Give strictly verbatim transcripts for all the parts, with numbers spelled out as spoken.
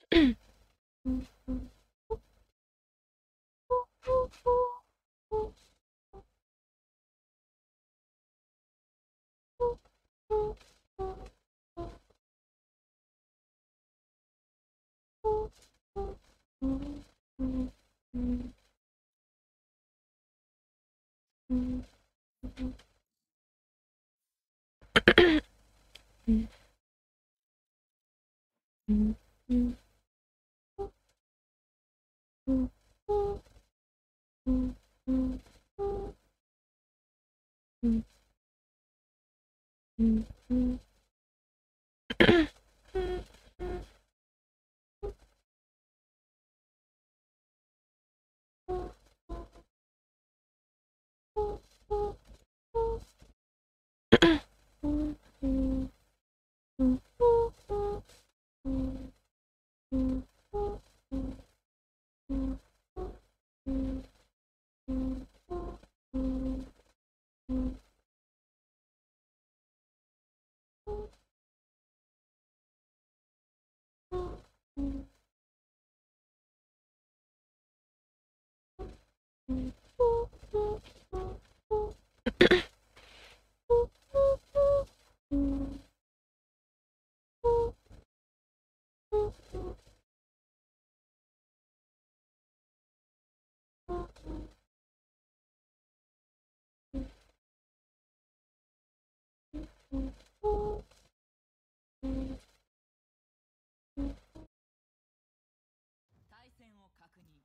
対戦を確認。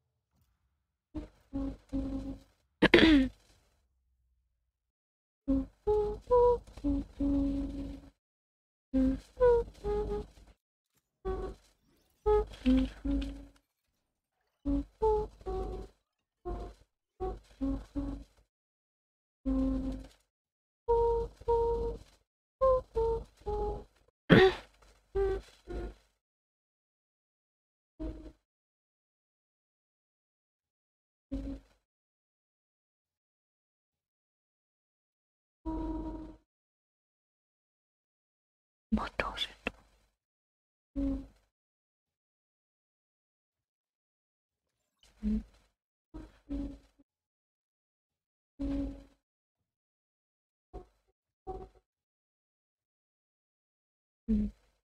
また焦った。うんうんうんうん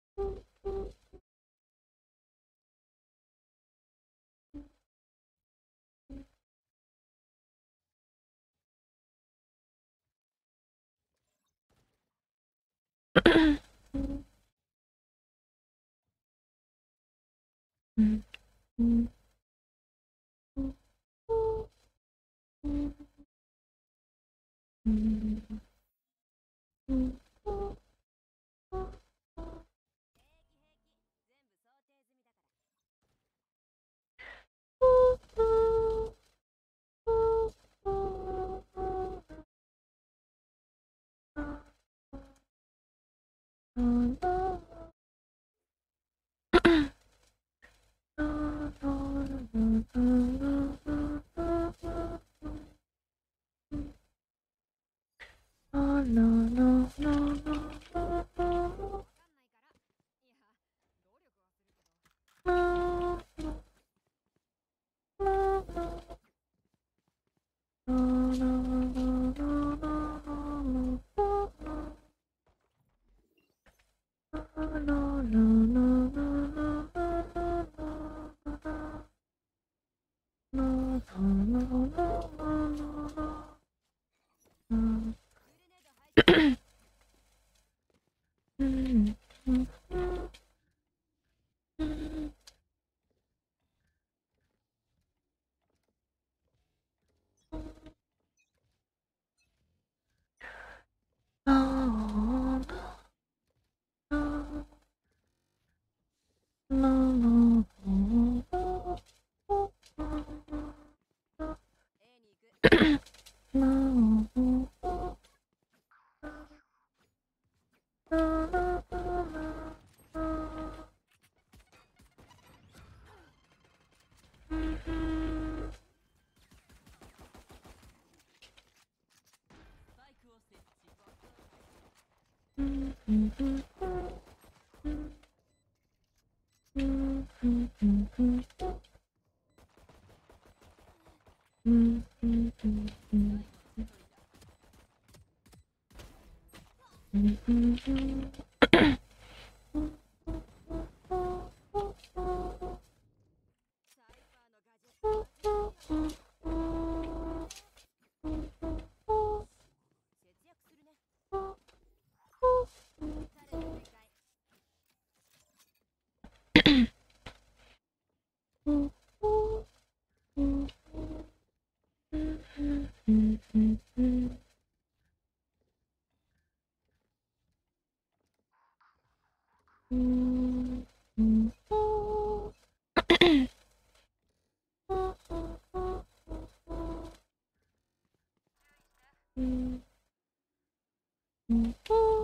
うんうんうんうんうんうんうんうん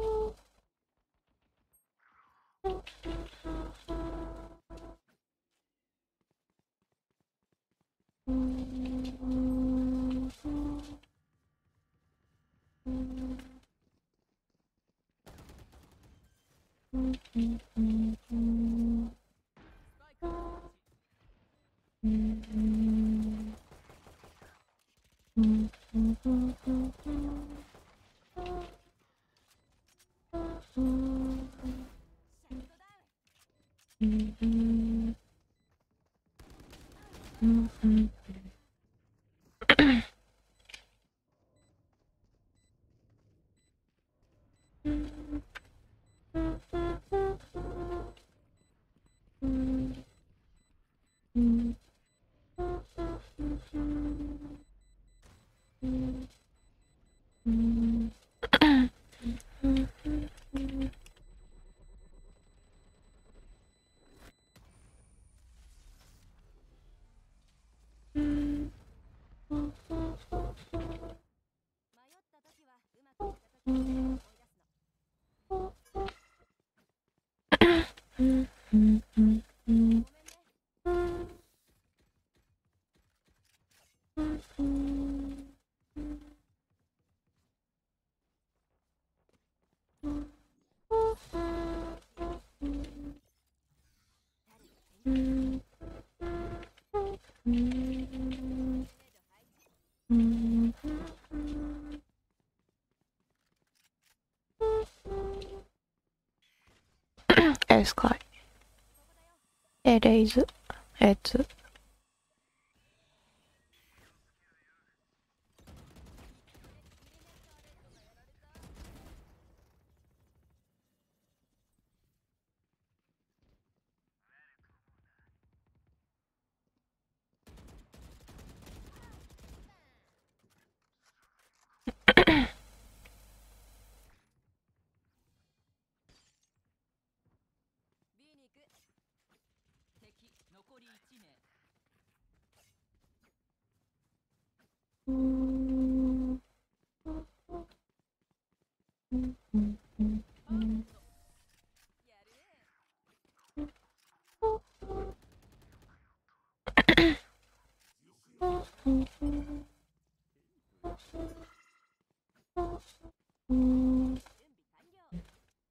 エスカイエレイズエツ敵残りいち名。 うんうんうんうんパーフェクト。やるね。準備完了。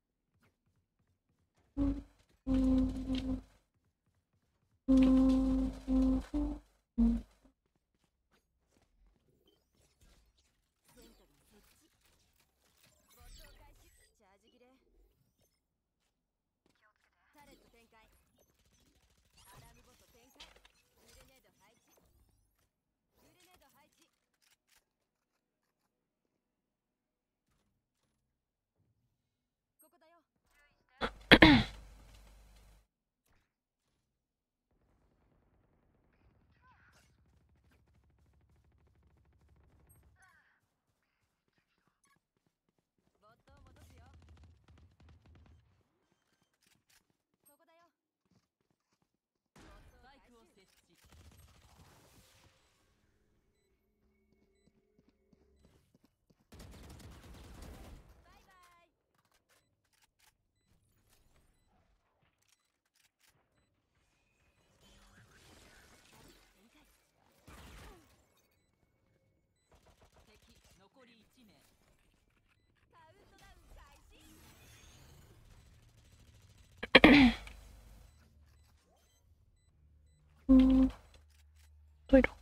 セントリー設置。没頭開始。チャージ切れ。タレット展開。アラームボット展開。グレネード配置。グレネード配置。ここだよ。ボットを戻すよ。ここだよ。スパイクを設置。バイバイ。展開。敵残りいち名。カウントダウン開始。 うんトイレ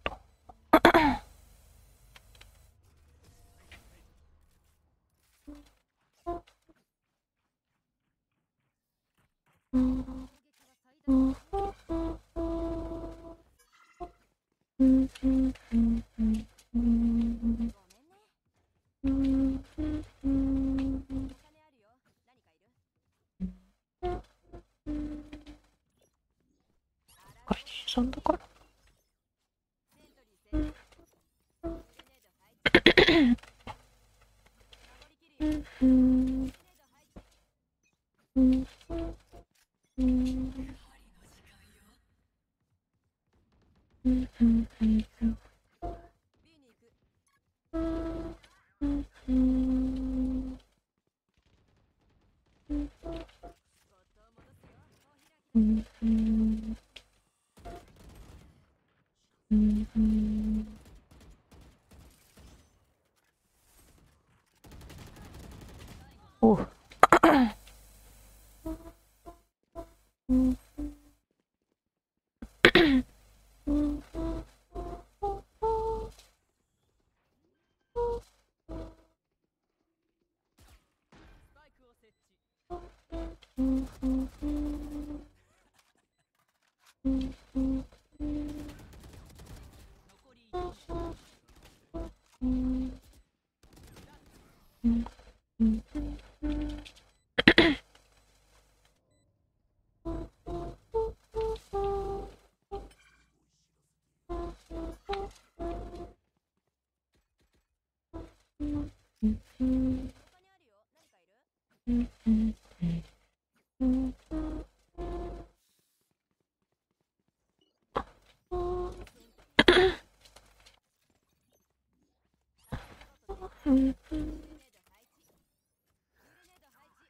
うんうんうんうんうんうんうんごめんね。 うんうんお金あるよ。何かいる？アラームボット。 そんだからセントリー設置。グレネード配置。守りきるよ。 うんグレネード配置。 うんうんうんうんうんうん B に行く。 うんうんボットを戻すよ。お開きだ。 うんうんうんうんおううんうんスパイクを設置。 うんうんうんうん残りいち名。 うんうんうんうんうん他にあるよ。何かいる？ うんうんうんセンターにいる。アラームボット展開。 うんグレネード配置。グレネード配置。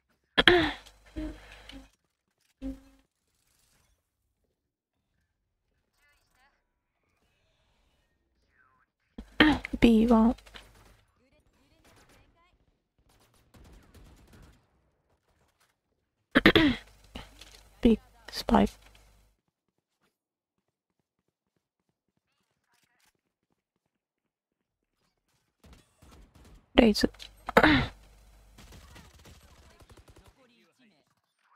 ビーワングレグレネード展開。B でキャリビッグアダウン。 スパイクレイズ残りいち名。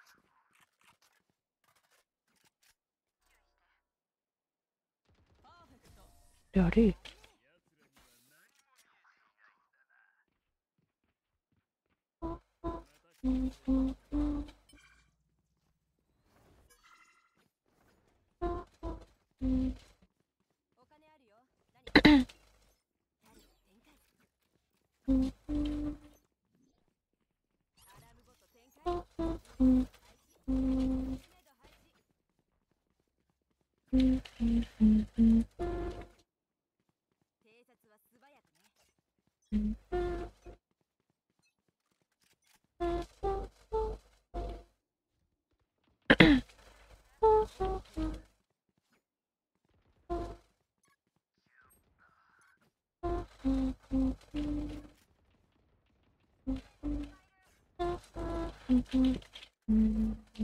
パーフェクト。 やれうんうんうんうんお金あるよ。何かいる？タレット展開。 うんうんアラームボット展開。 うんうんグレネード配置。グレネード配置。 うんうんうん偵察は素早くね。 うんうんうんうんうん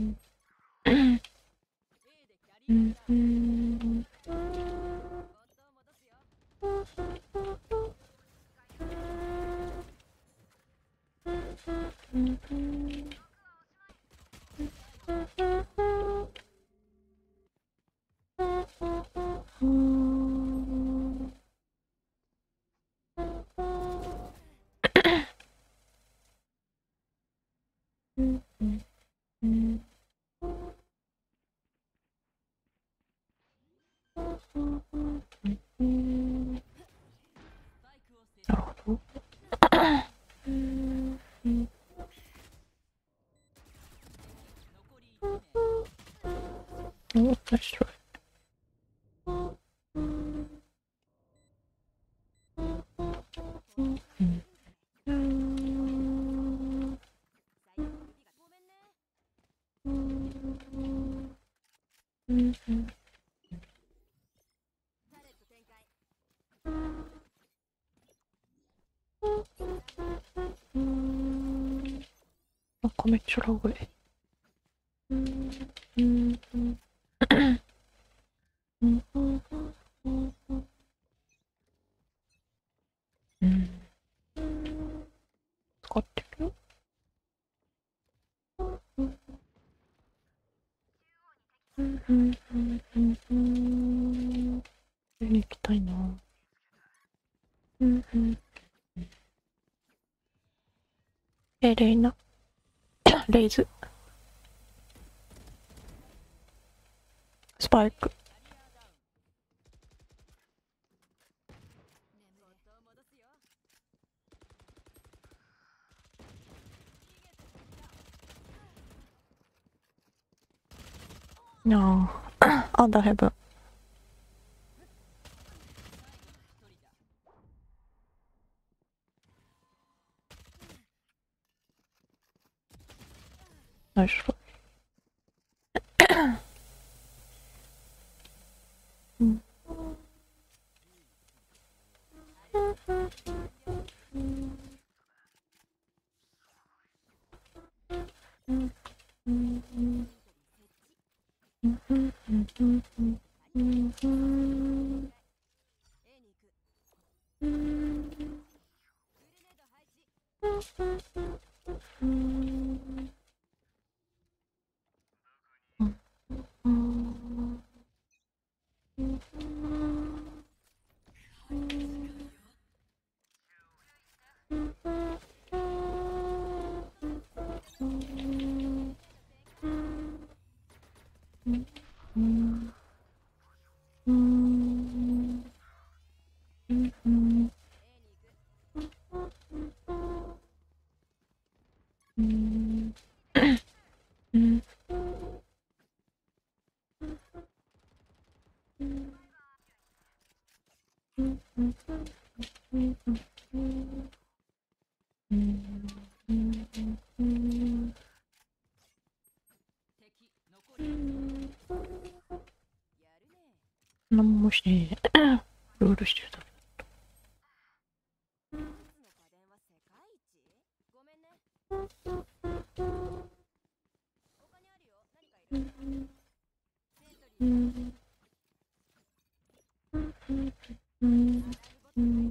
A でキャうリアんうダウン。 んボットを戻すよ。 うん最後の一名。 うんうんうんうんスパイクを設置。 なるほどうんうん残りいち名。 おナイストライこのくらいでいいんじゃない？ うん最悪の指がごめんね。 うんタレット展開。 うんなんかめっちゃラグいうんうんうんうんうんうんうん使ってるうんうんうんうんうんうん上に行きたいなうんうんえレイナレイズスパイク A でキャリアダウン。ボットを戻すよ。逃げてくれた。 いやーアンダーヘブン。ナイストライ。うんうんうんうんうんうんうんうんうんうん何もしてねえ。ルールしてるだけ。うんうんうんうん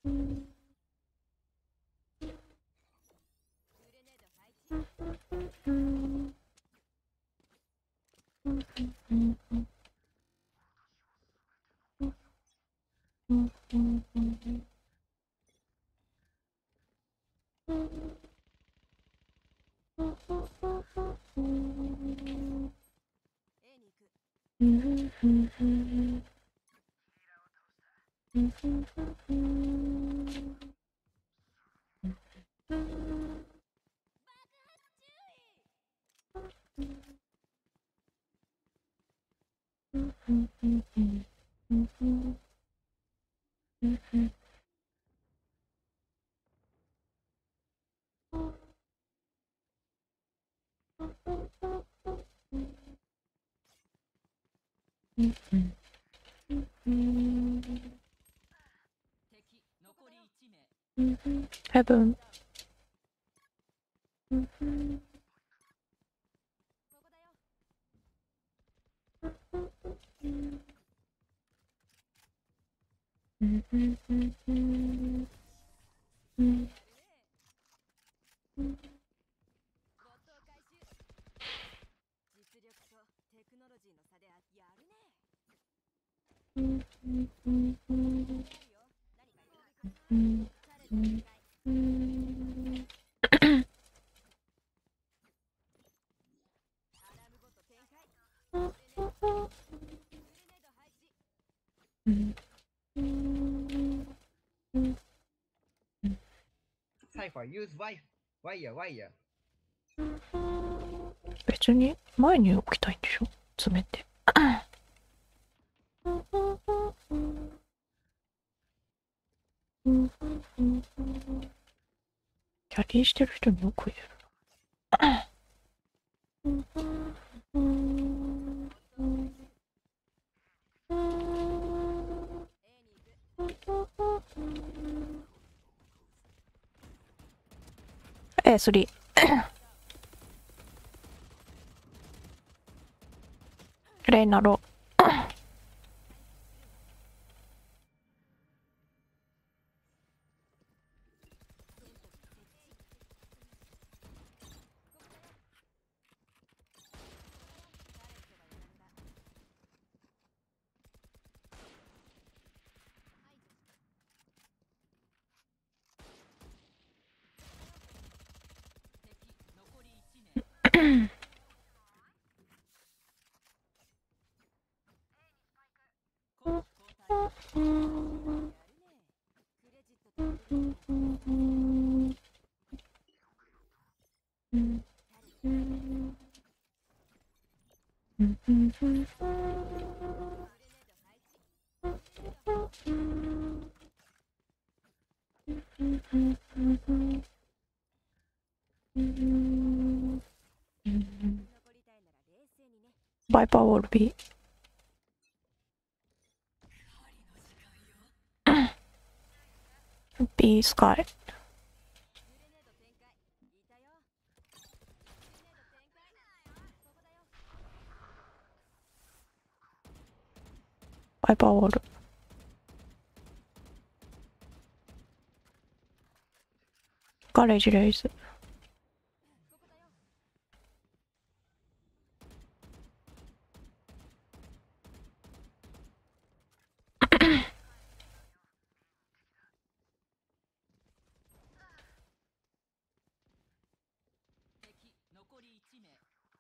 ヘブン。 Cypher, use wire, wire, wire. 別に前に置きたいんでしょ、詰めて。キャリーしてる人によく言える。え、スリー。レイナロ。 うんうんうんうんうんうんうんうん残りたいなら冷静にね。 バイパーウォール B。 B スカイ。 グレネード展開。いたよ。グレネード展開。ここだよ。 バイパーウォール。ガレージレイズ。 ここだよ。 敵残りいち名。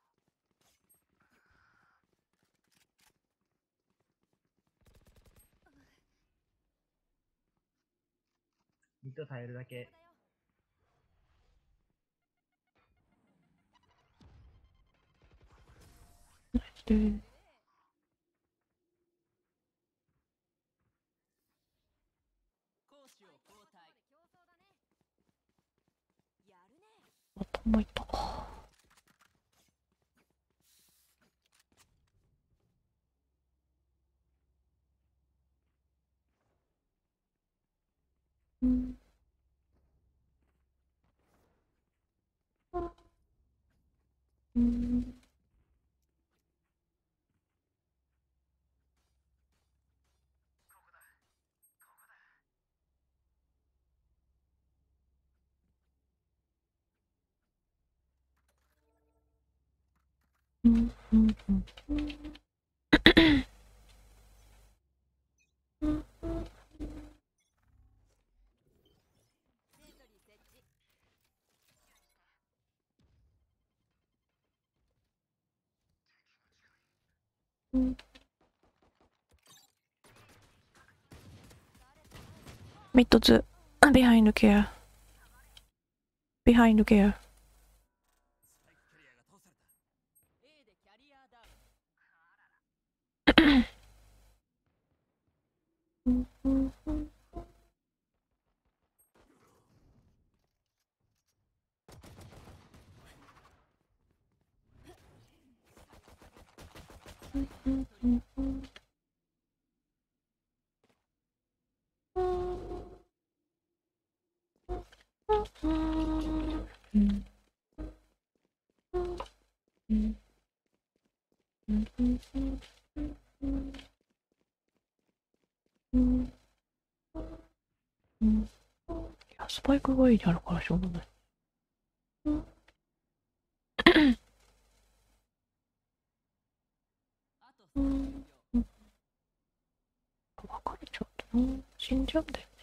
ミッド耐えるだけ。 で攻守を交代。 競争だね。やるね。 頭いった。うんうんうんうんうんセントリー設置。 うんミッドツー。ビハインドケア。ビハインドケア。 スパイクキャリアが倒された。A でキャリアダウン。 うんうんうんうんうんうんうんうんうんうんうんいやスパイクがいいであるからしょうがない。 あとさんじゅうびょう。 別れちゃうとな死んじゃうんだよ。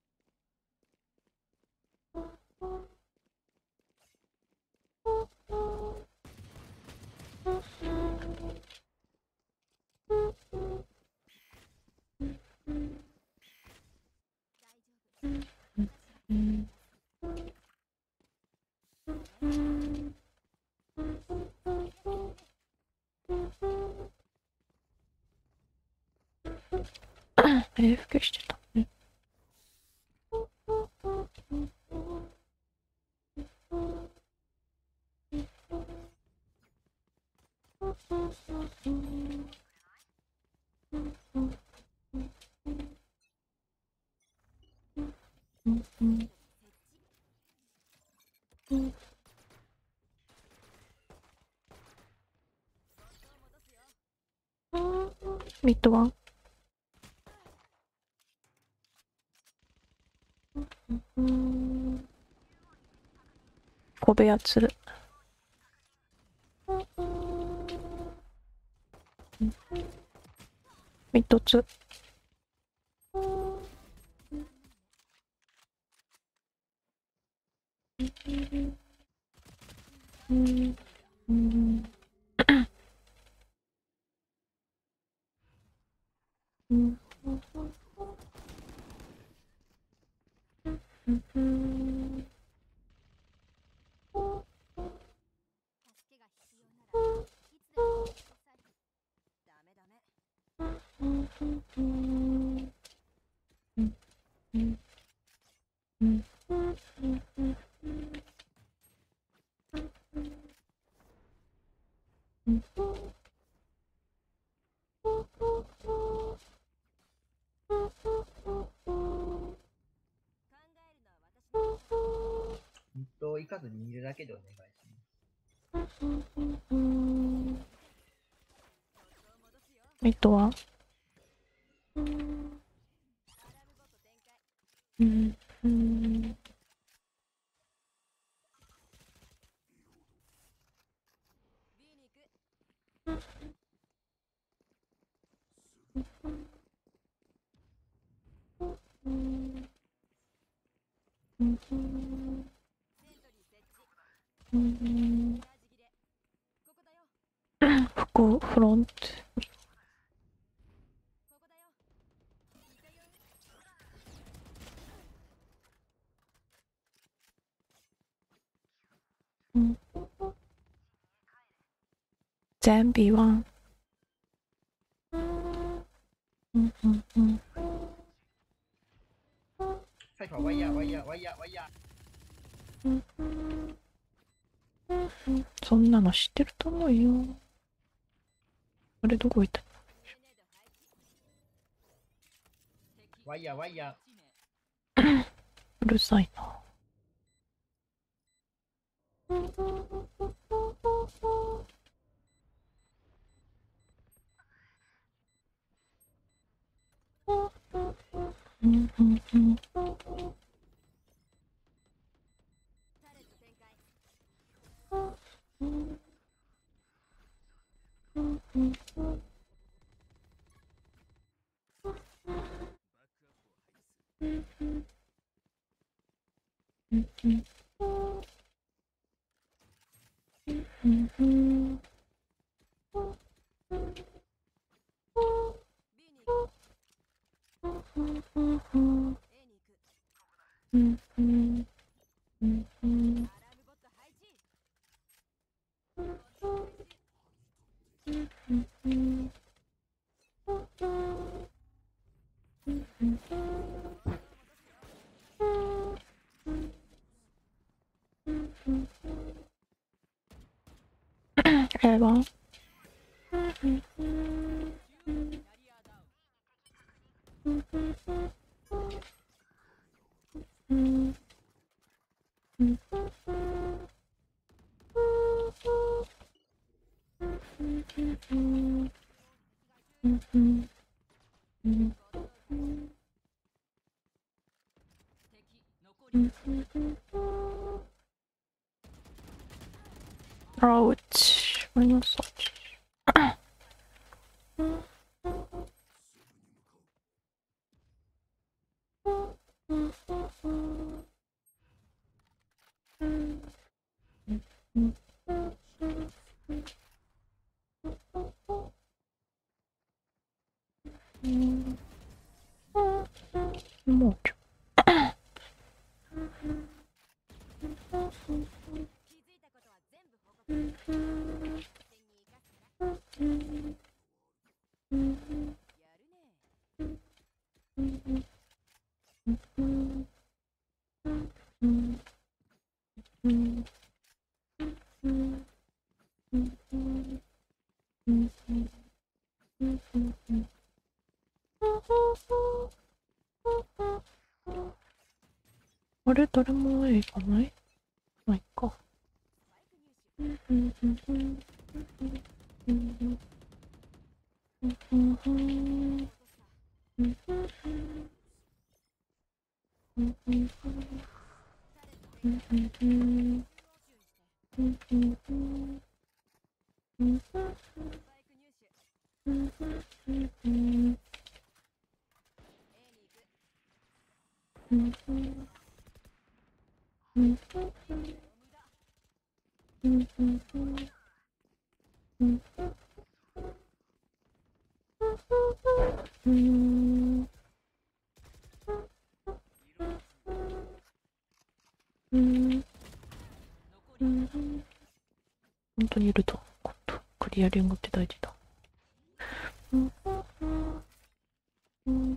大丈夫。 うん私うんうんエーエフケー してたね。うんうんうんミッドワン。うん小部屋つる。ミッドツー。うんうんうんうん助けが必要ならいつでもください。 ミッド行かずに見るだけでお願いしミッドはうんうん ここフロント全 ビーワン うんうんうんサイファー、ワイヤー、ワイヤー、ワイヤー、ワイヤー。 そんなの知ってると思うよ。あれどこ行った？ ワイヤー、ワイヤうるさいな。うんうんうん平和アウチ。ごめんなさい。もうちょ。あれ誰も映画ないないか。うんうん本当にいると思う。クリアリングって大事だ。うんうん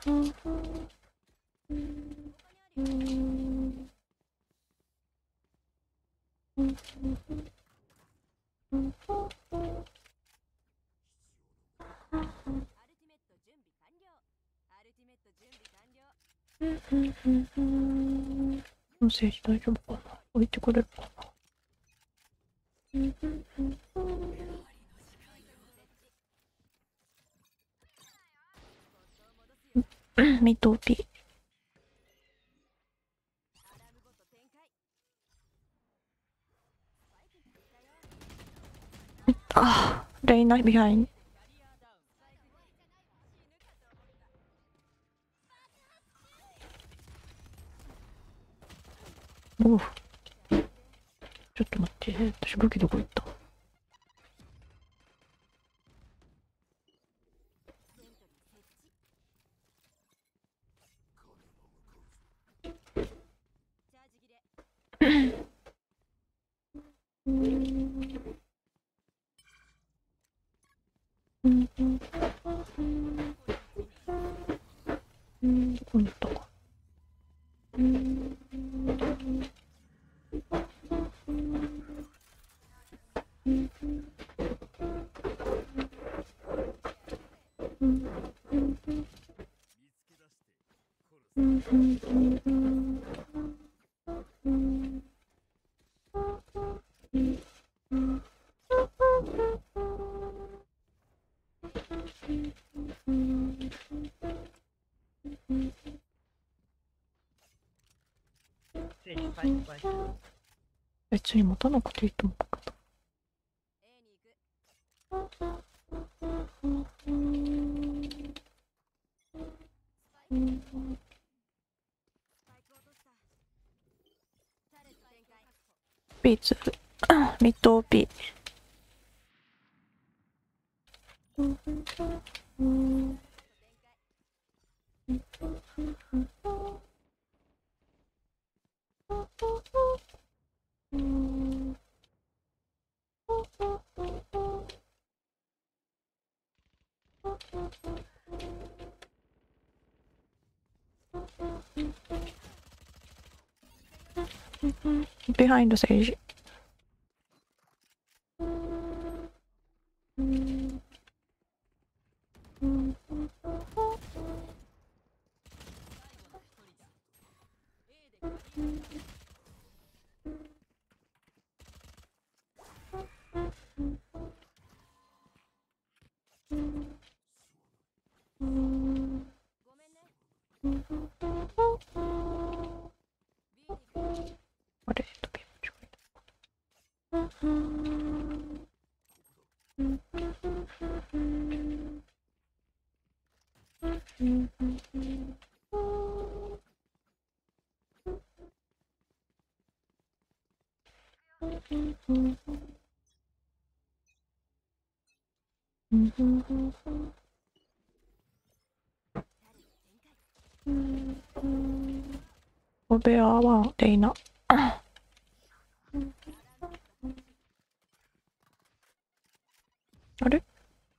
アルティメット準備完了。アルティメット準備完了。 音声大丈夫かな、置いてくれるかな。ミトピ。 アラームボット展開。スパイクいたよ。 あー、レイナビハイン。 キャリアダウン。スパイク死ぬかと思った。 おう、ちょっと待って、私武器どこ行った？ セントリー設置。チャージ切れ。 うんうんうん、どこに行ったか。うん聖地パイプパイプ。 別に持たなくていいと思うけど。 A に行く。スパイク落とした。タレット展開。 ピーツー、ミッド P。ビハインドセージ。 ごめんね。B に行く。 あれ、飛び間違えお部屋はレイナ。あれ、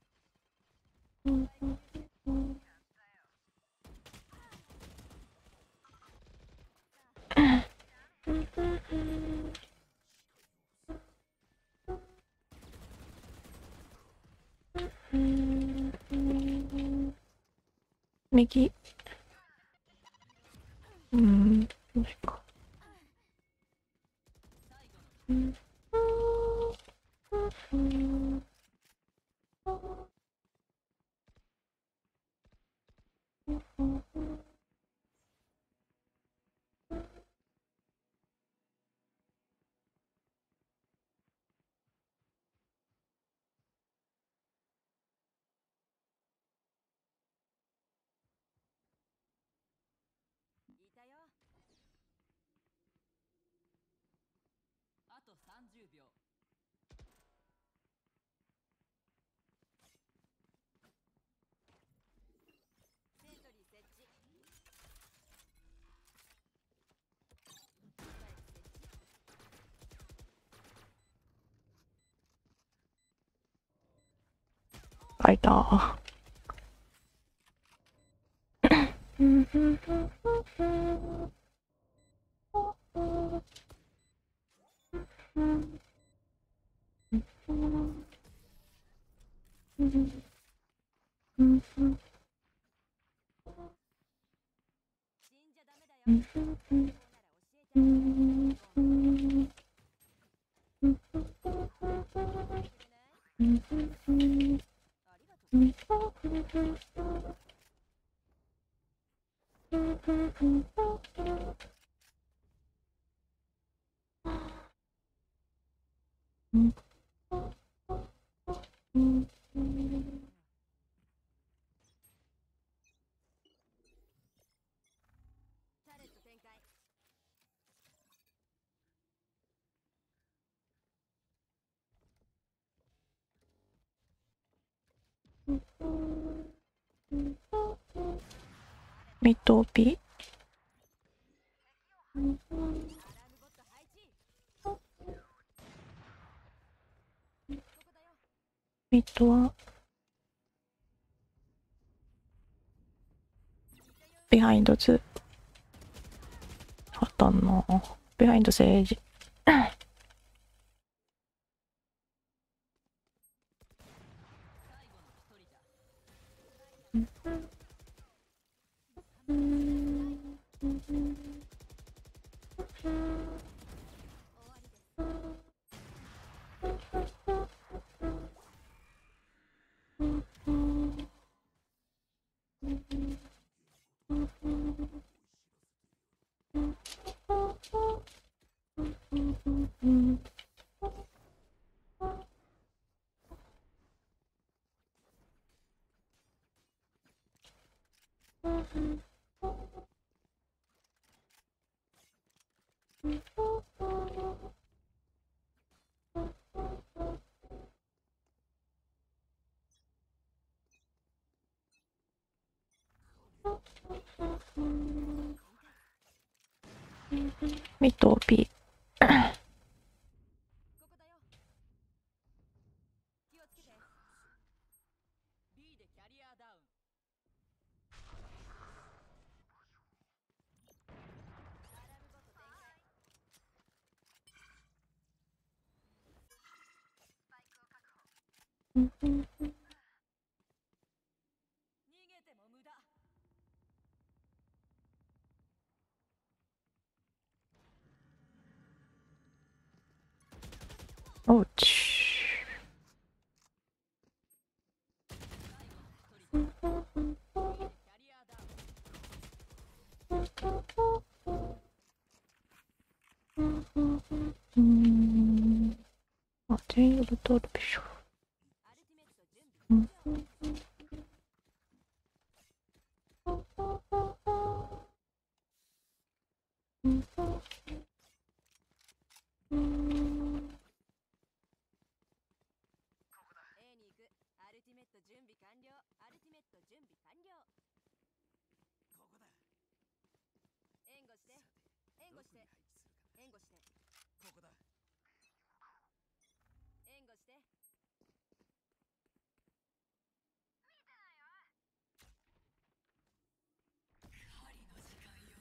右。うん、ないか。うんいたよ。 あとさんじゅうびょう。 セントリー設置。 開いた。 死んじゃダメだよ。そうなら教えてあげる。ありがとう。タレット展開。 ミッド オーピー。 アラームボット配置。ここだよ。 ミッドはビハインドツー。あったな。ビハインドセージ。 終わりです。 ミッド オーピー。 ここだよ。気をつけて。 B でキャリアダウン。 アラームボット展開。逃げても無駄。 おうち。 キャリアダウン。 うんあ、全員ウルトラビショ。 アルティメット準備完了。A に行く。アルティメット準備完了。アルティメット準備完了。 ここだ。 援護して。援護して。援護して。 ここだ。 援護して。 狩りの時間よ。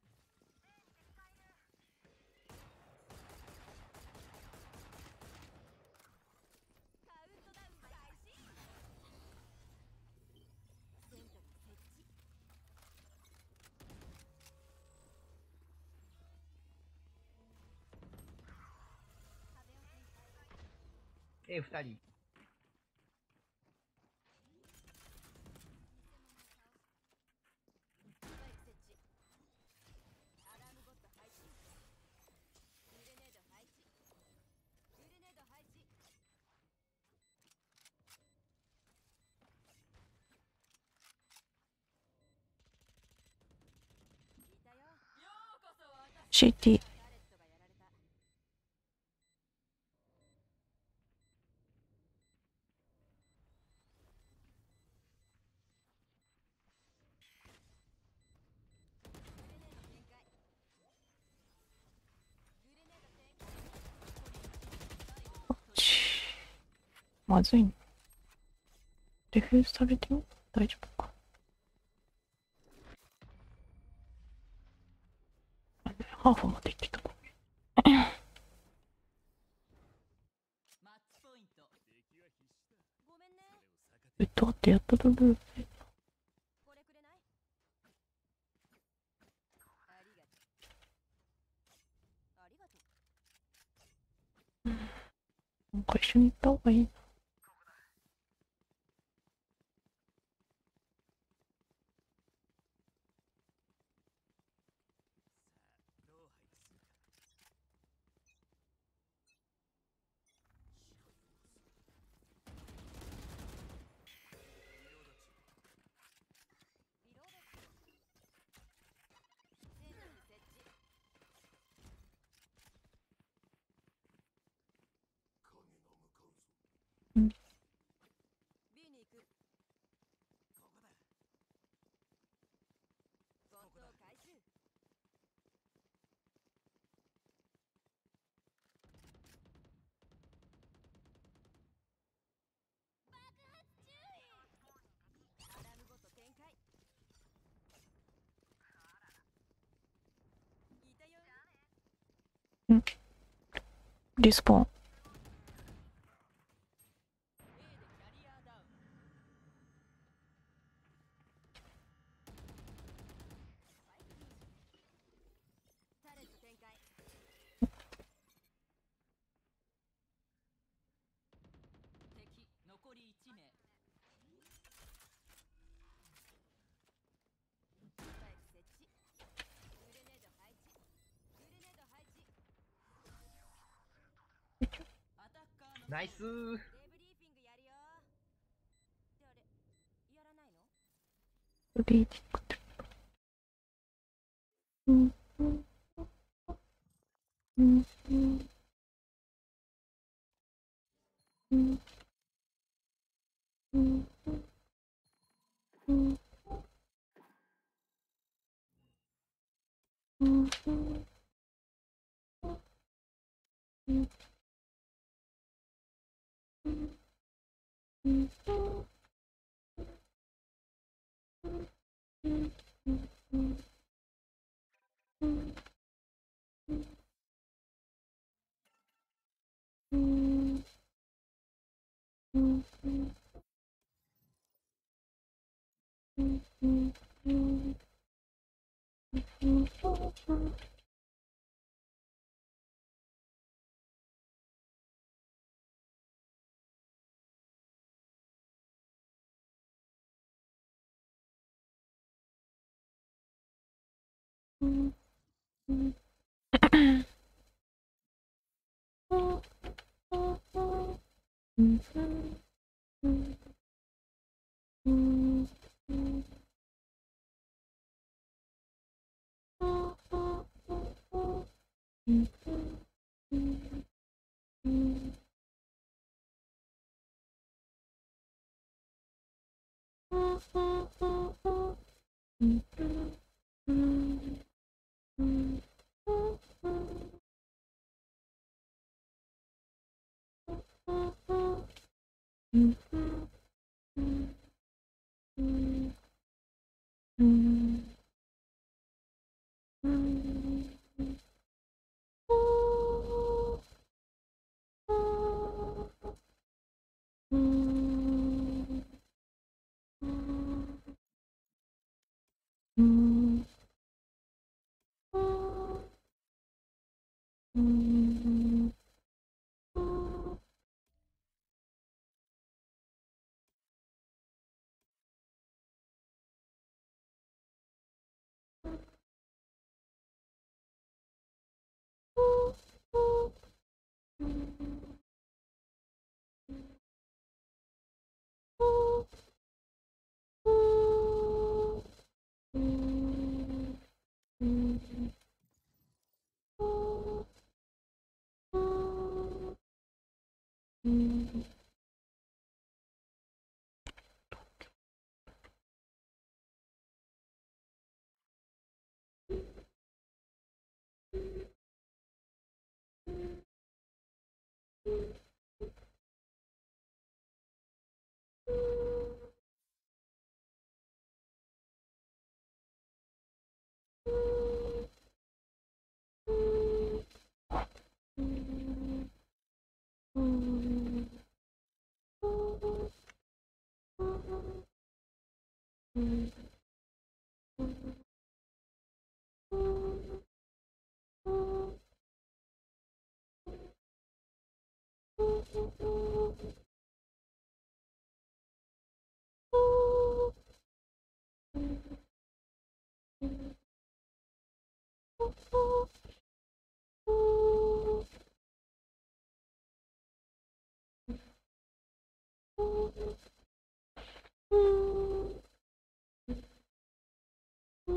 カウントダウン開始。セントリー設置。壁を展開。 え、二人。 スパイク設置。アラームボット配置。グレネード配置。グレネード配置。いたよ。 ようこそ私。 シーティー。 タレットがやられた。グレネード展開。グレネード展開。 ちまずいね。ディフューズされても大丈夫か。 ハーフまで行ってた。 マッチポイント。敵は必死だ。 ごめんね。 えっと、あってやっとだる。 これくれない？ありがとう。ありがとう。 なんか一緒に行った方がいいな。 どう配置するか。リロード中。 リロード。戦車に設置。 うん。 B に行く。 ここだ。 ボットを回収。爆発注意。アラームボット展開。いたよ。 リスポーン。 A でキャリアダウン。 タレット展開。 敵残りいち名。 スパイク設置。グレネード配置。グレネード配置。 アタッカーのナイスー。 デブリーフィングやるよ。ってあれ、やらないの？ リーチングってうんうんうんうんうんうんうんうんうんうん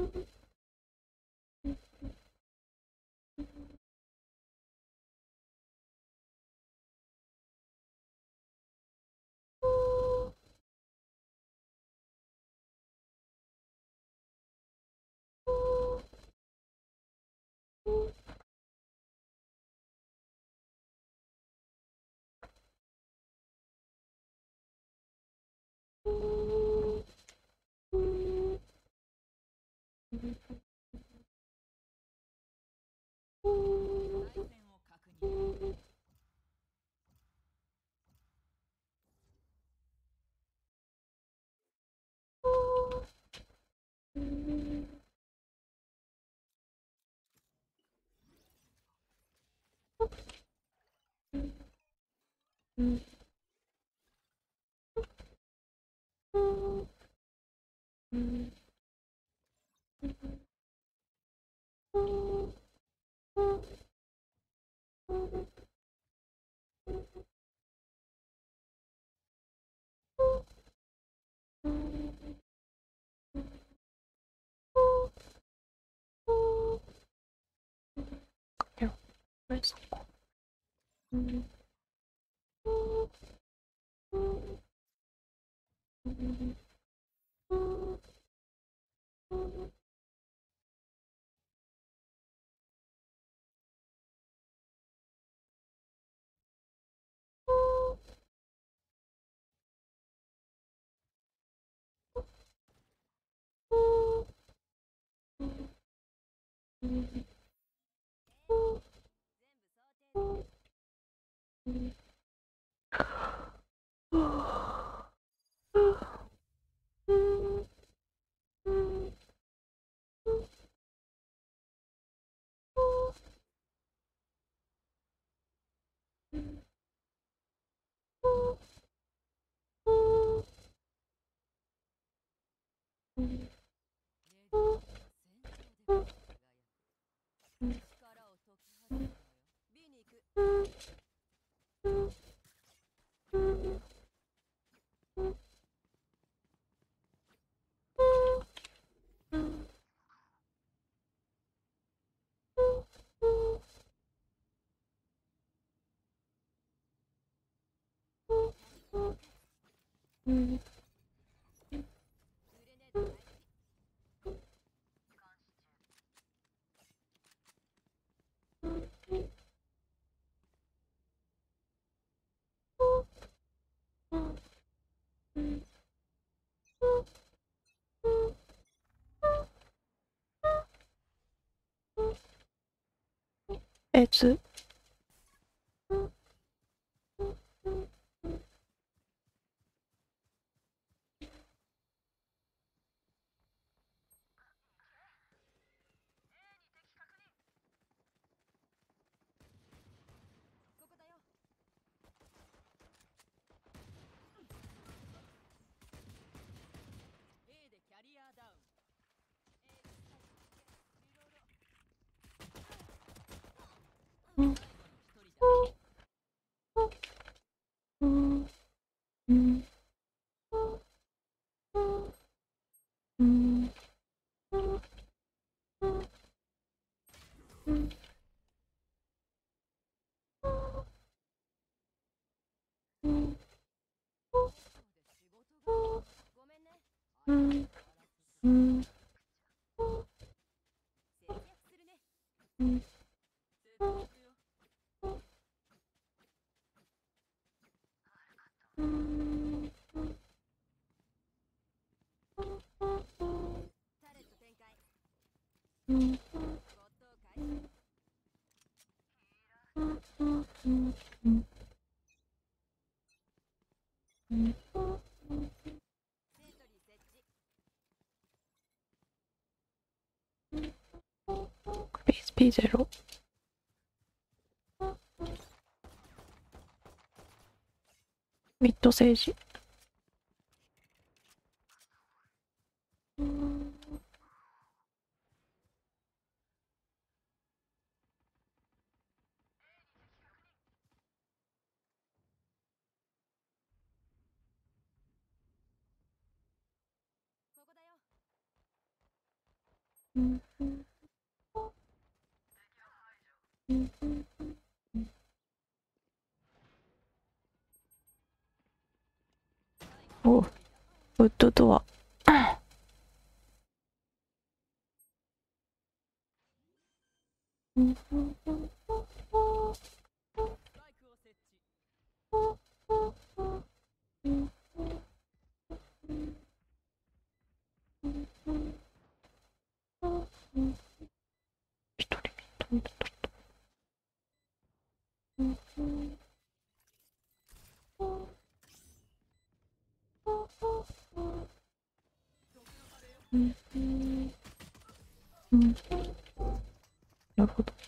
対戦を確認。 これそこ。うんうん別。 ここだよ。 A でキャリアダウン。 A で最後リロード。 うん最後の一人だ。 うんうんうんうんそうで仕事が。ごめんね。 うんうん節約するね。 うん節約よ。 うんタレット展開。 うんゴッド開始。 うんうんうんセントリー設置。 ピーエスピーゼロ。ミッド政治。うんここだよ。 お、ウッドドア。一人飛んでた。なるほど。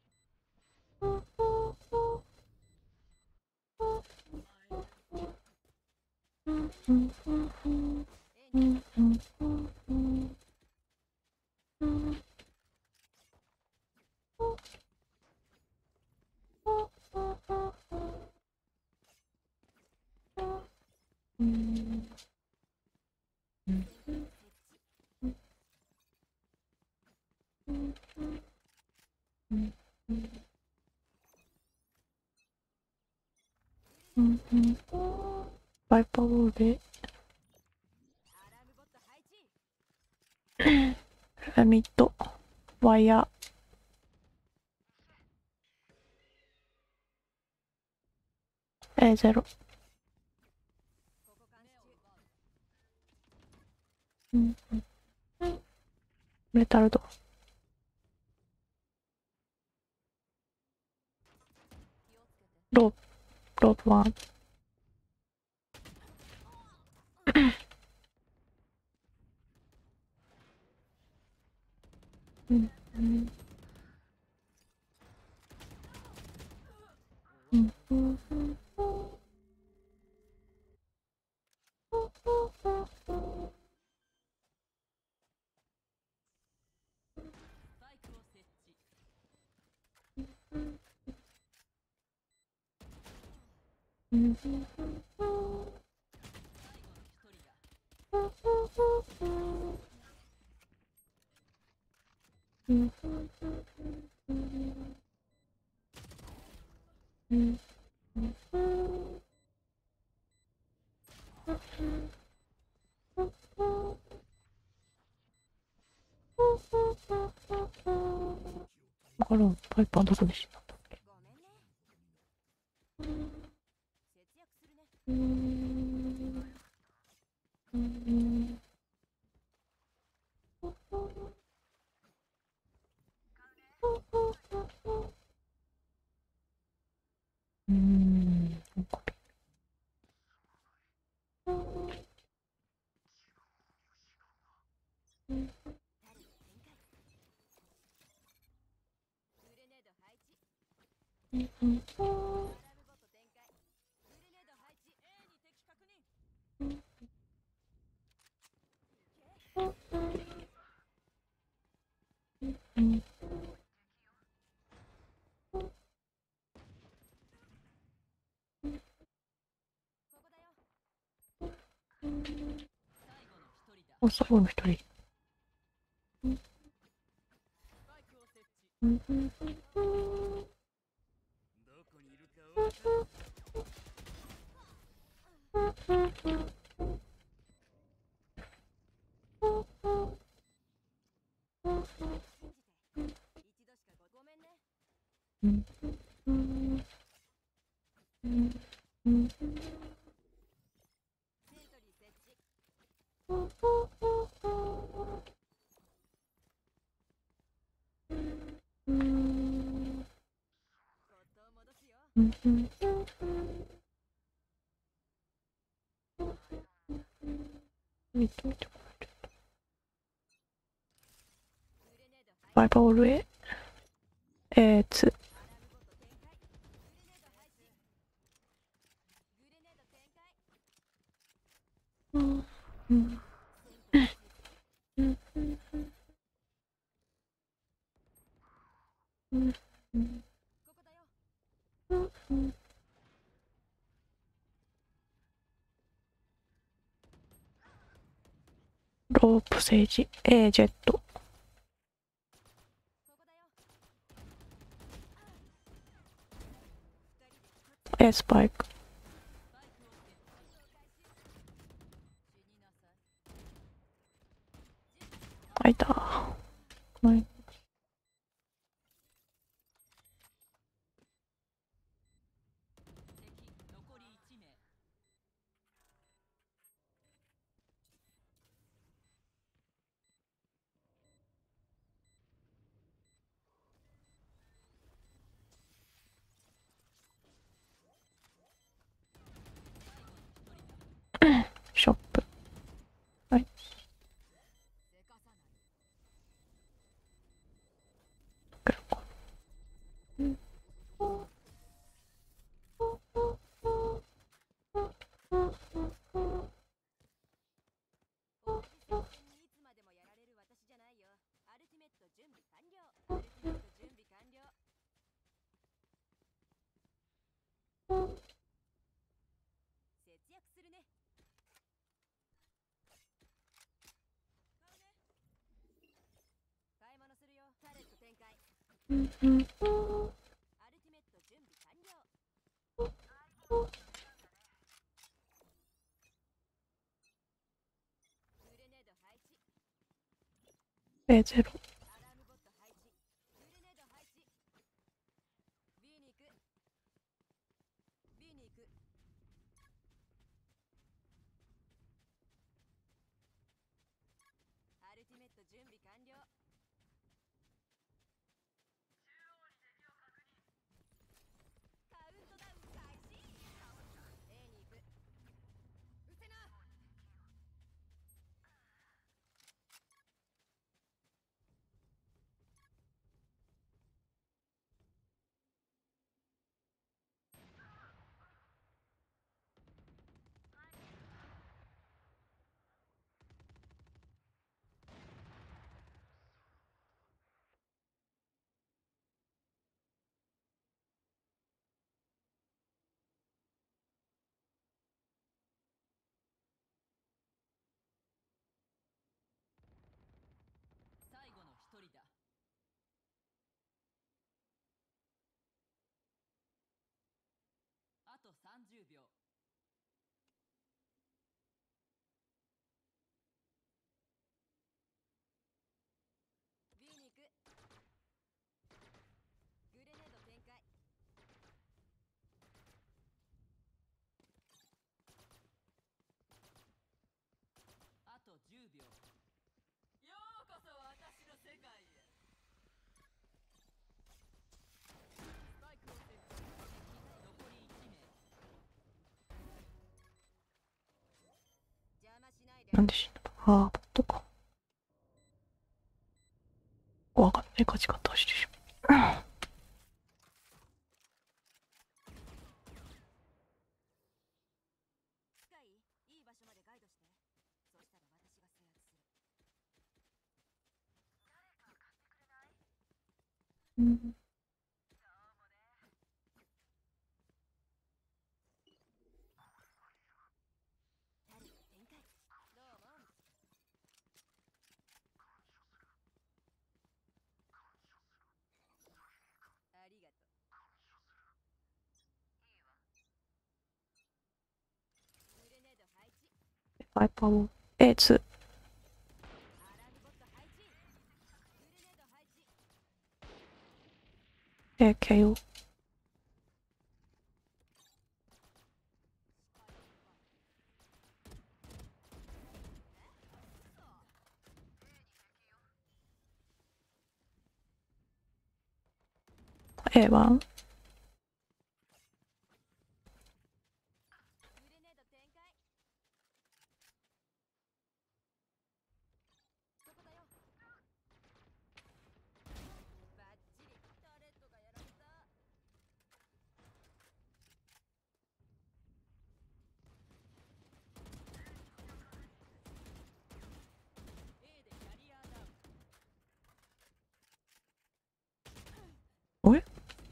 バイパーウォールでミッドワイヤーエーゼロ、うんうん、メタルドロープロープワンうんうんうんうんうんうんうんわからん、パイパーどこで死んだんだっけ。うーんうーんうーんうんうんお、最後の一人。うんうんうんうんうんうんうん見てみて。バイパーオール A えーツーうんうんうんうんうんうんロープ政治 A ジェット A スパイク。開いた。はい。 敵残りいち名。 ショップ。はい。 せかさない来るか。うん同じ戦線にいつまでもやられる私じゃないよ。アルティメット準備完了。アルティメット準備完了。節約するね。買うね。買い物するよ。タレット展開。 うんうんアルティメット準備完了。グレネード配置。 A ゼロ。 アラームボット配置。グレネード配置。 B に行く。 B に行く。アルティメット準備完了。カウントダウン開始。 A に行く。うせな。 最後の一人だ。あとさんじゅうびょう。 B に行く。グレネード展開。 あとじゅうびょう。ようこそ私の世界へ。 スパイクを設置。 敵残りいち名。 邪魔しないで。 なんで死んだの。ああ、ボットか。わかんない。ガチガチ走ってしまう。 スカイ、いい場所までガイドして。そしたら私が制圧する。 うんタレット展開。どうも。ありがとう。グレネード配置。 ワイパーを エーツー。 アラームボット配置。グレネード配置。 A ケーオー。A ワン。 グレネード展開。そこだよ。バッチリ。タレットがやられた。 A でキャリアダウン。 おえ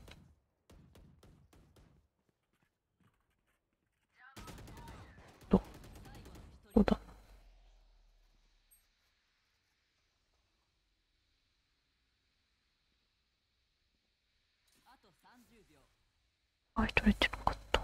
ど最後の一人こだ。 あとさんじゅうびょう。 あ、取れてなかった。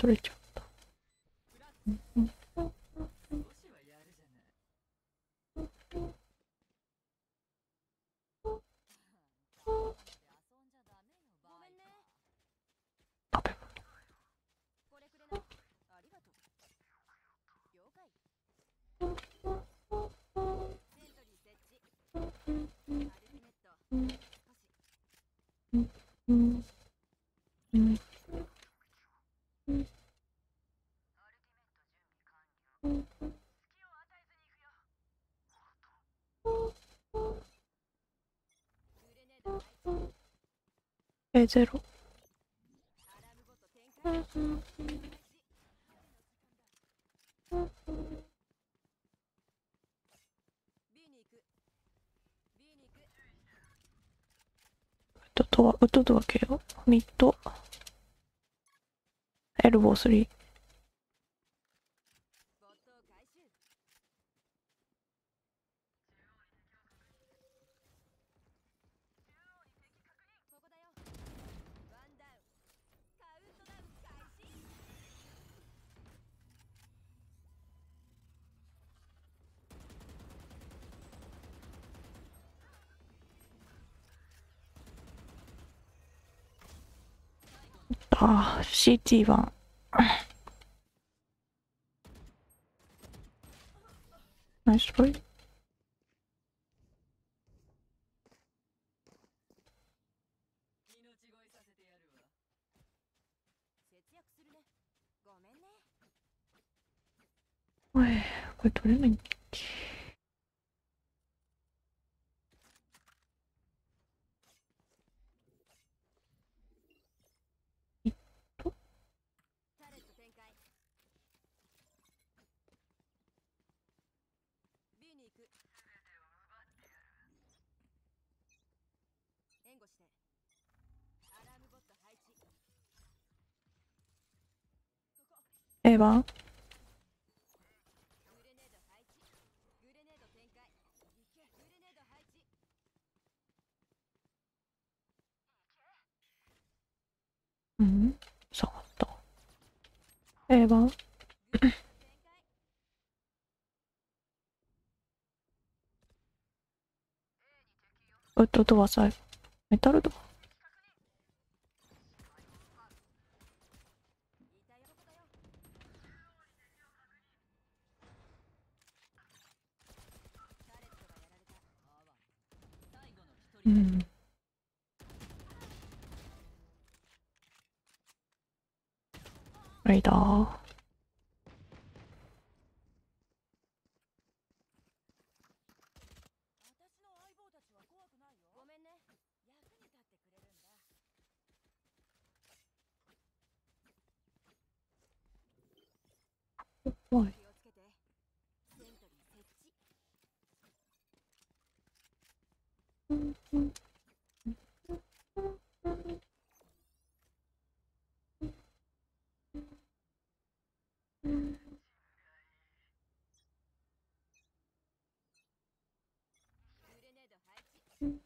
取れちゃった。 フラッツ少しはやるじゃない。遊んじゃダメよバイカ。 食べこれくれな。ありがとう。了解。セントリー設置。アルティメット。少し。 うんうんグレネード配置。 えゼロ。 アラームボット展開。開始。B に行く。B に行く。 ウッドドア、ウッドドア系よ。ミッド。エルボースリー。 ボットを回収。ここだよ。ワンダウン。カウントダウン開始。 ああ、シーティーワン。ナイストライ。 命乞いさせてやるわ。 節約するね。ごめんね。 おい、これ取れないんだっけ。 タレット展開。B に行く。援護して。アラームボット配置。ここ。 A 番。 グレネード配置。グレネード展開。いけ。グレネード配置。 うん。下がった。A 番。 グレネード展開。 ウッドドア最後。メタルドア。 いたよ。ここだよ。タレットがやられた。 あわ。最後の一人。 うん。レイダー。 私の相棒たちは怖くないよ。ごめんね。役に立ってくれるんだ。 おい。 気をつけて。セントリー設置。グレネード配置。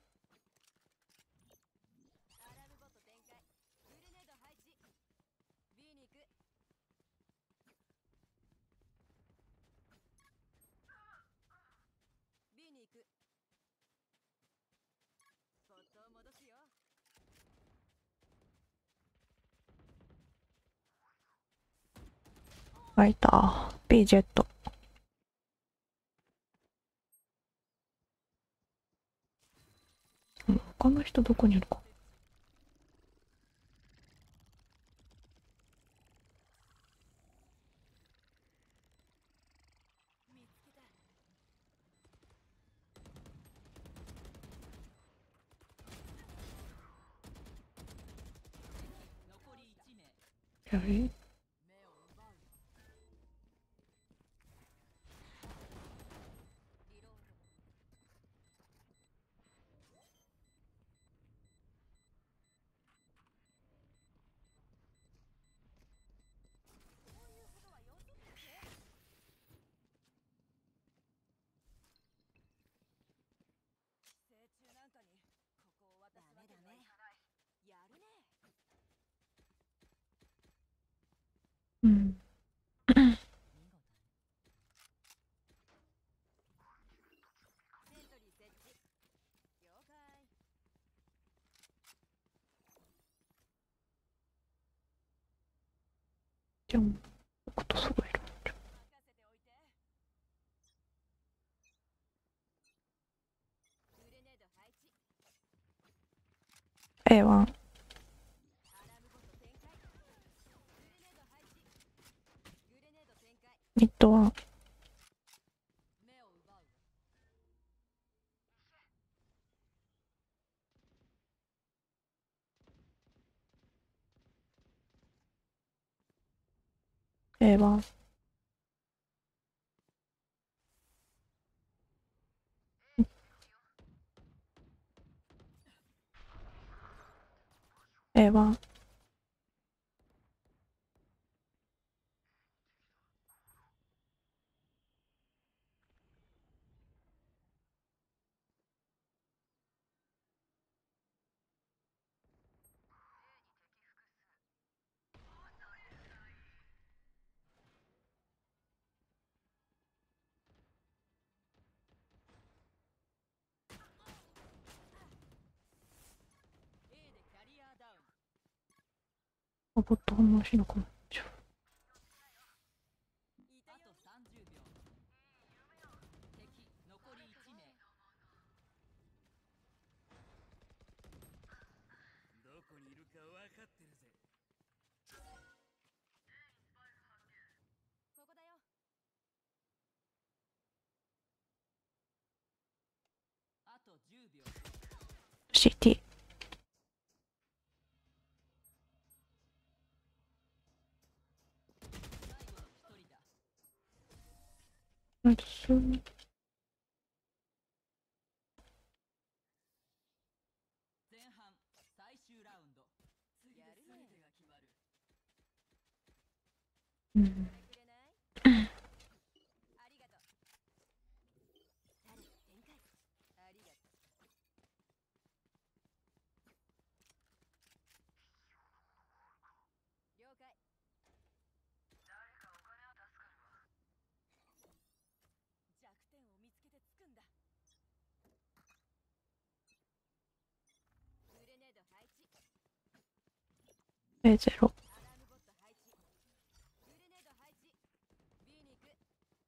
アラームボット展開。グレネード配置。B に行く。B に行く。ボットを戻すよ。 ライター。B ジェット。うん、他の人どこにいるか。 見つけた。 残り一名。 キャリー。 目を奪うよ。 リロード。そういうことはよそ見て。寄生虫なんかにここを渡すわけにはいかない。やるね。 でもことすごいいる。A ワンミッドワン目を奪う。 A ワンA ワン A でキャリアダウン。 ロボット反応しなくなっちゃう。 あとさんじゅうびょう。敵残りいち名。どこにいるか分かってるぜ。 ここだよ。 あとじゅうびょう。 シーティー最後の一人だ。 ナイス。 前半最終ラウンド。次で全てが決まる。 うんくれないありがとう。タレット展開。ありがとう。了解。弱点を見つけてつくんだ。グレネード配置。 A ゼロアラームボット配置。グレネード配置。 B に行く。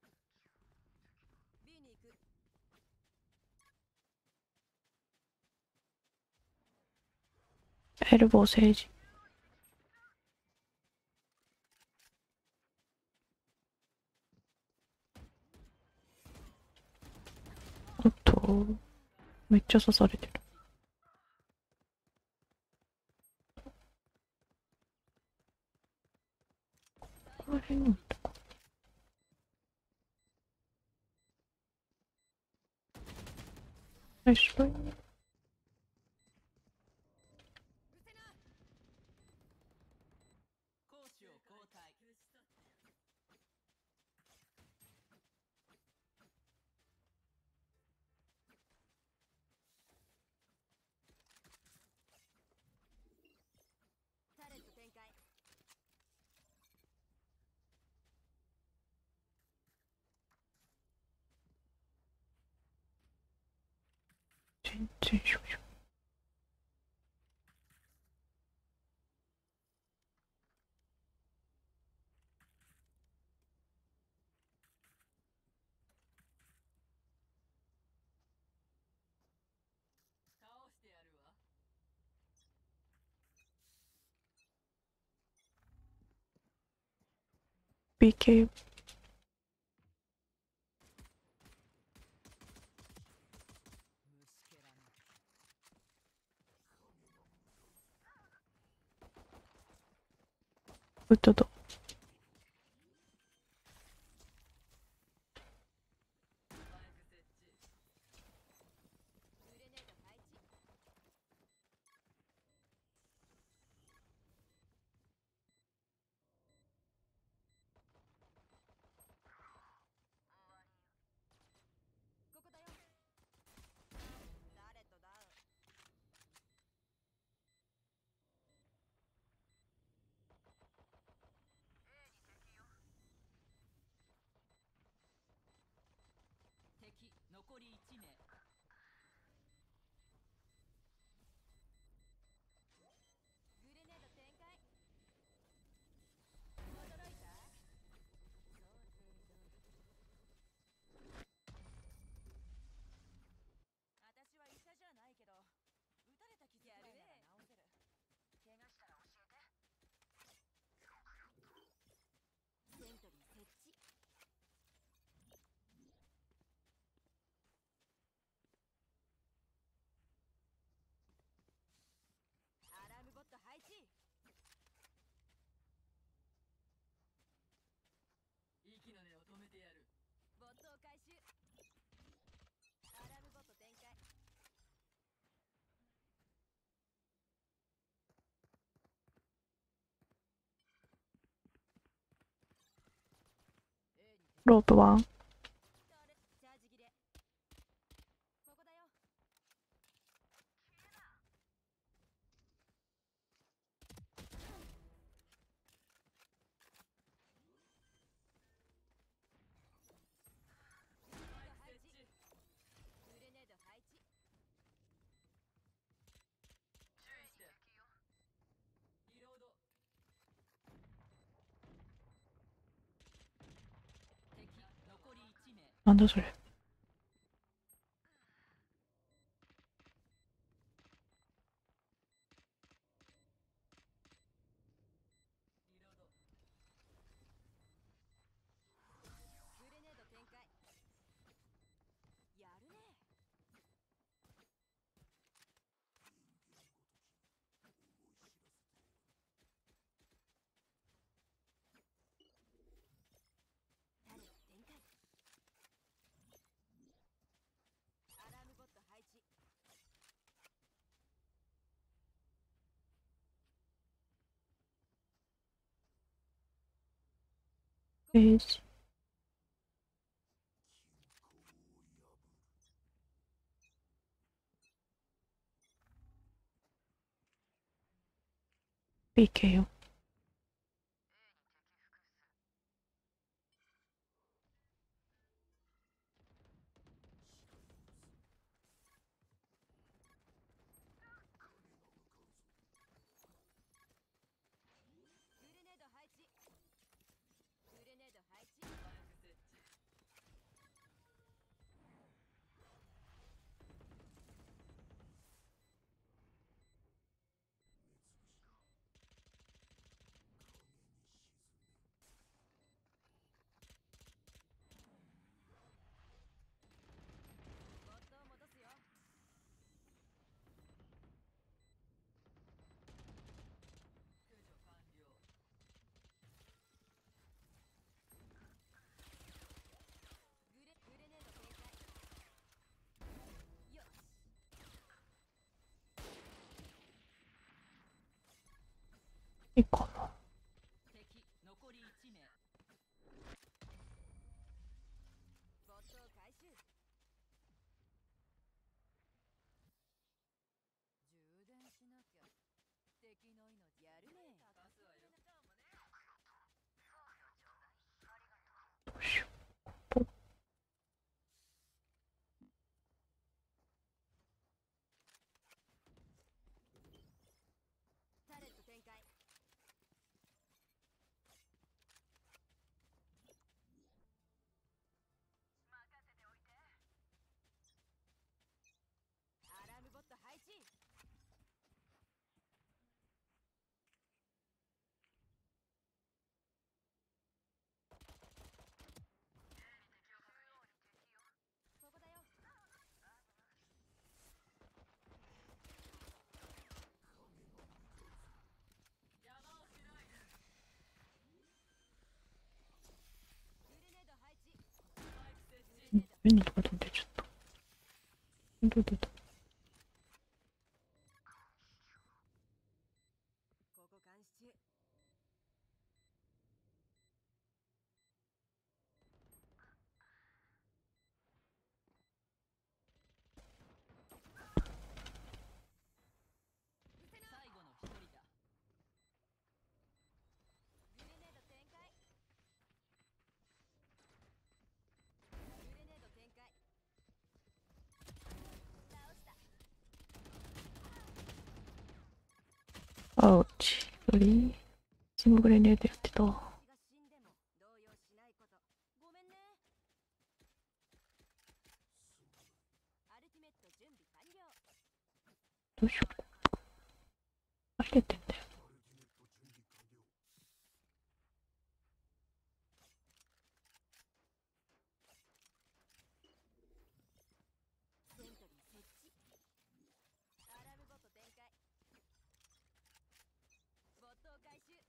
B に行く。 エルボー政治。おっとめっちゃ刺されてる。この辺なんだかナイスライン。 攻守を交代。 タレット展開。 全然少々。 倒してやるわ。 ビーケー虫けらめ。 ウッドドスパイク設置。 グレネード配置。ここだよ。タレットダウン。 敵残りいち名。 グレネード展開。驚いた。 回収。アラームボット展開。A にロープワン。 チャージ切れ。ここだよ。グレネード配置。 注意してリロード。敵残りいち名。 なんだそれ。 リロード。 グレネード展開。やるね。タレット展開。アラームボット配置。 ページ。ピーケー よ。 グレネード配置。グレネード配置。 マイク設置。 ボットを戻すよ。 駆除完了。 グレグレネード展開。よし。 いいかな。 敵残りいち名。 ボットを回収。充電しなきゃ。敵の命やるね。 パスはよ。 どうしよう。 タレット展開。アラームボット配置。ここだよ。 邪魔をしないで。 グレネード配置。 マイク設置。 うん、上にとか飛んでちょっと。どうだった。 ここ監視中。 最後の一人だ。 グレネード展開。グレネード展開。倒した。 アウチ。よりシングレネードやってたわ。 私が死んでも動揺しないこと。ごめんね。アルティメット準備完了。 どうしよう。あれてんだよ。 セントリー設置。アラームボット展開。ボットを回収。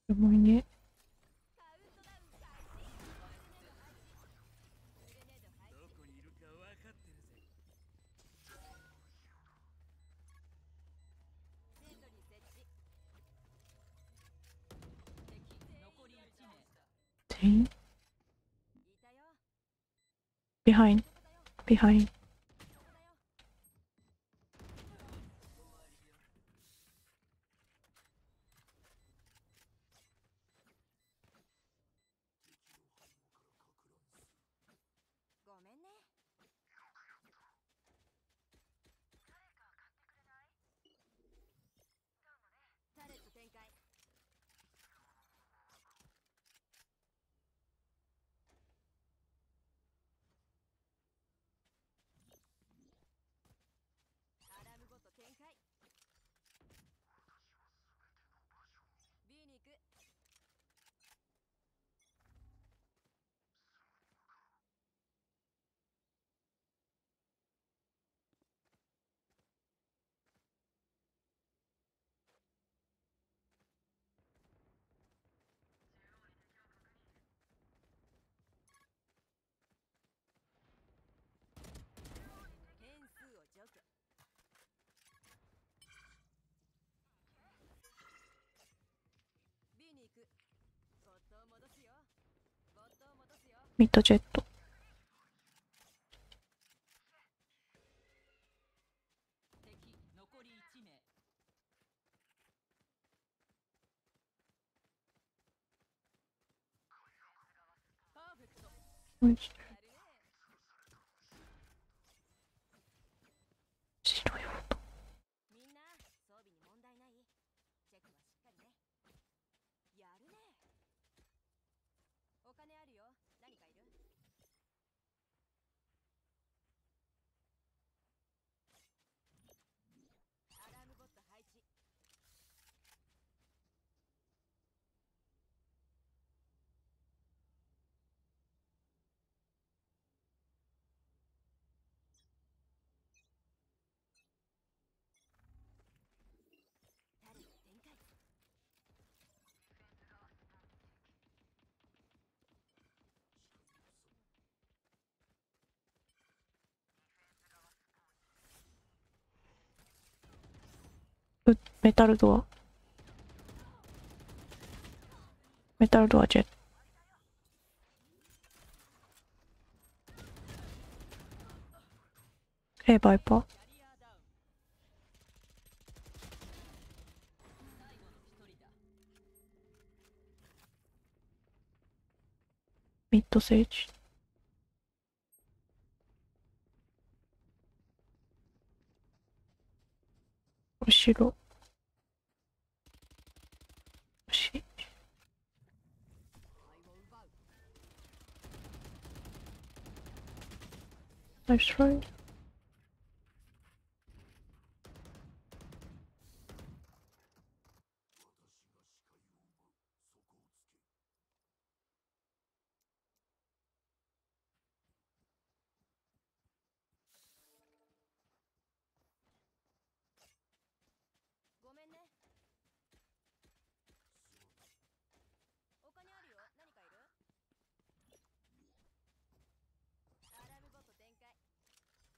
うまいね。 カウントダウン開始。グレネード配置。 どこにいるか分かってるぜ。 セントリー設置。 敵残りいち名。 全員いたよ。 behind ここだよ。 behind ここだよ。ごめんね。タレット展開。アラームごと展開。 B に行く。変数を除去。 B に行く。ボットを戻すよ。ボットを戻すよ。 ミッドジェット。 敵残りいち名。パーフェクト。 おいやるね。 白い音。 みんな装備に問題ない？チェックはしっかりね。やるね。お金あるよ。何かいる？アラームボット配置。タレット展開。 うメタルドア。メタルドアジェット。ヘイバイパー。 キャリアダウン。最後の一人だ。 ミッドセージ。後ろ。し。 愛を奪う。 ナイストライ。 ごめんね。お金あるよ。何かいる？アラームボット展開。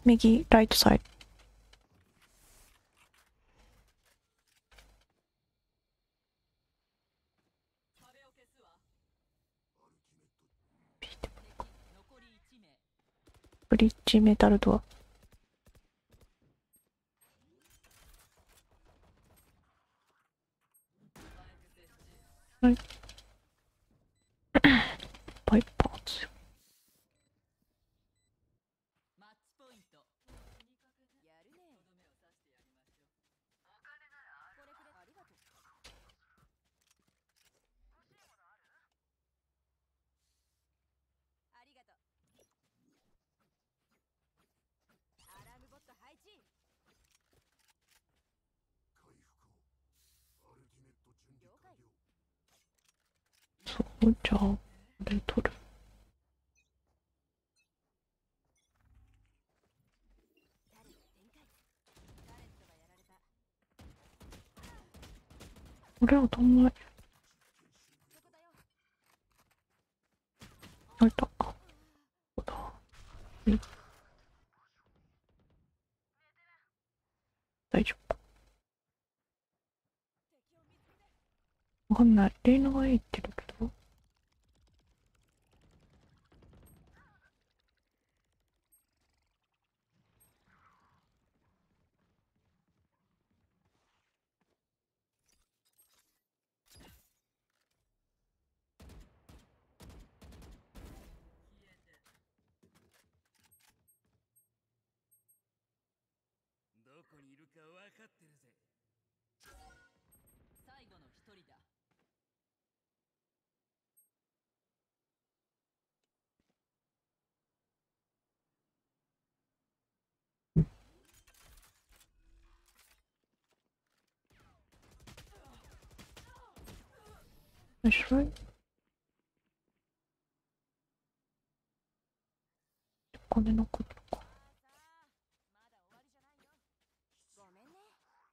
右、ライトサイド。 壁を消すわ。 右手敵残りいち名。 ブリッジメタルドア。はい。パイパーズ。 マッチポイント。 やるね。 とどめを刺してやりましょう。 これくれありがとう。ありがとう。アラームボット配置。了解。 そう、じゃあ、これ取る。 タレット展開。タレットがやられた。 これはどんまい。 そこだよ。 あいた。あ、ここだ。うん。大丈夫。 敵を見つけて。 わかんない。レイナがいいって言ってるけど。 どこにいるか分かってるぜ。 最後の一人だ。 よし、はい。金のことか。 さあさあ、まだ終わりじゃないよ。ごめんね。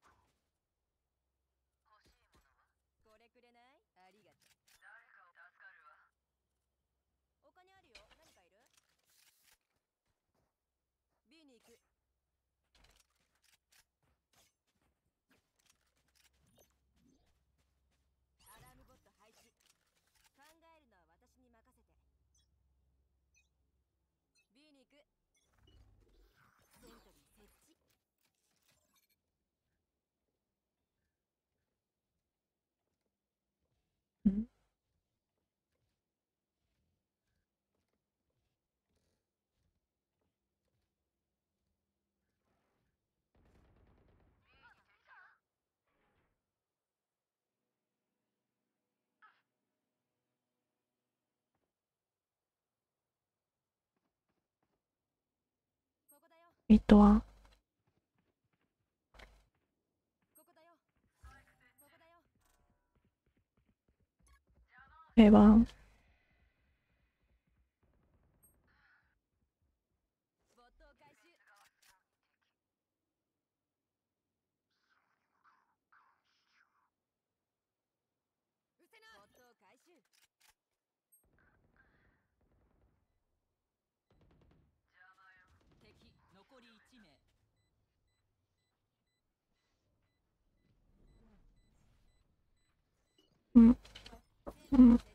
これくれない？ありがとう。お金あるよ。何かいる？ B に行く。アラームボット配置。考えるのは私に任せて。B に行く。セントリー設置。 ん？ ここだよ。 ミッドワン。 ここだよ。ここだよ。 エワン。 ボットを回収。うせな。ボットを回収。 敵残りいち名。 うん。うん。